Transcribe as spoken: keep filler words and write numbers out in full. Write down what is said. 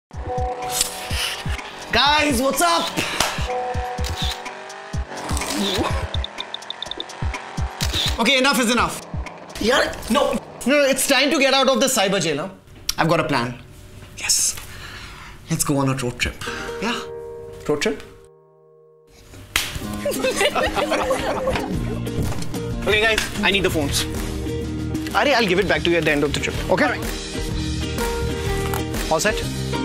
Guys, what's up? Okay, enough is enough. Yeah, no, no, it's time to get out of the cyber jail. Huh? I've got a plan. Yes. Let's go on a road trip. Yeah. Road trip? Okay, guys, I need the phones. Ari, I'll give it back to you at the end of the trip. Okay? All right. All set?